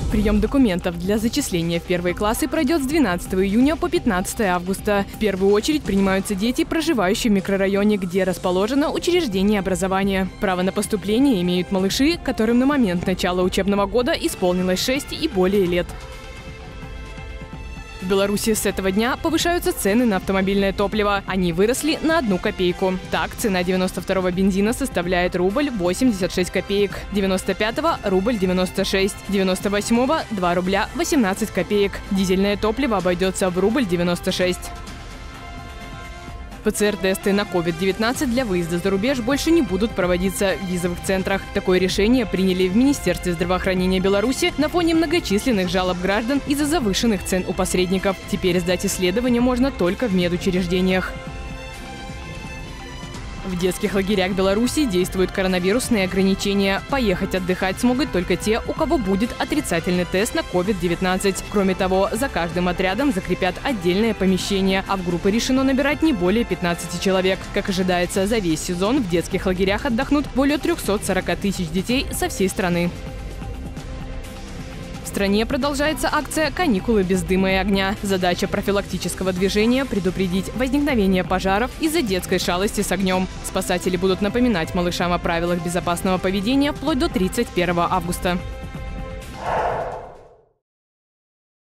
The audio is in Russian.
Прием документов для зачисления в первые классы пройдет с 12 июня по 15 августа. В первую очередь принимаются дети, проживающие в микрорайоне, где расположено учреждение образования. Право на поступление имеют малыши, которым на момент начала учебного года исполнилось 6 и более лет. В Беларуси с этого дня повышаются цены на автомобильное топливо. Они выросли на 1 копейку. Так, цена 92-го бензина составляет рубль 86 копеек, 95-го – рубль 96, 98-го – 2 рубля 18 копеек. Дизельное топливо обойдется в рубль 96. ПЦР-тесты на COVID-19 для выезда за рубеж больше не будут проводиться в визовых центрах. Такое решение приняли в Министерстве здравоохранения Беларуси на фоне многочисленных жалоб граждан из-за завышенных цен у посредников. Теперь сдать исследования можно только в медучреждениях. В детских лагерях Беларуси действуют коронавирусные ограничения. Поехать отдыхать смогут только те, у кого будет отрицательный тест на COVID-19. Кроме того, за каждым отрядом закрепят отдельное помещение, а в группы решено набирать не более 15 человек. Как ожидается, за весь сезон в детских лагерях отдохнут более 340 тысяч детей со всей страны. В стране продолжается акция «Каникулы без дыма и огня». Задача профилактического движения – предупредить возникновение пожаров из-за детской шалости с огнем. Спасатели будут напоминать малышам о правилах безопасного поведения вплоть до 31 августа.